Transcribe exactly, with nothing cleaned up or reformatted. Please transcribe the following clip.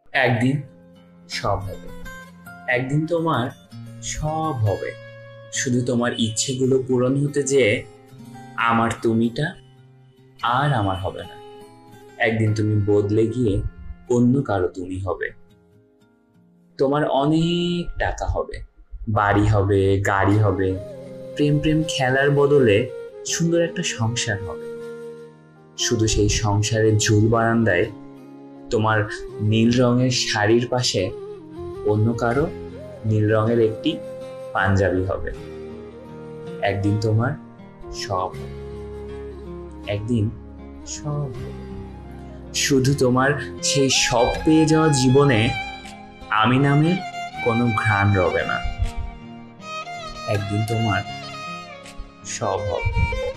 একদিন সব হবে। একদিন তোমার সব হবে। শুধু তোমার ইচ্ছেগুলো পূরণ হতে যেয়ে আমার তুমিটা আর আমার হবে না। একদিন তুমি বদলে গিয়ে অন্য কারো তুমি হবে। তোমার অনেক টাকা হবে, বাড়ি হবে, গাড়ি হবে, প্রেম প্রেম খেলার বদলে সুন্দর একটা সংসার হবে। শুধু সেই সংসারের ঝুল বারান্দায় তোমার নীল রঙের শাড়ির পাশে অন্য কারো নীল রঙের একটি পাঞ্জাবি হবে। একদিন তোমার সব হবে। একদিন সব হবে। শুধু তোমার সেই সব পেয়ে যাওয়া জীবনে আমি নামের কোনো ঘ্রাণ রবে না। একদিন তোমার সব হবে।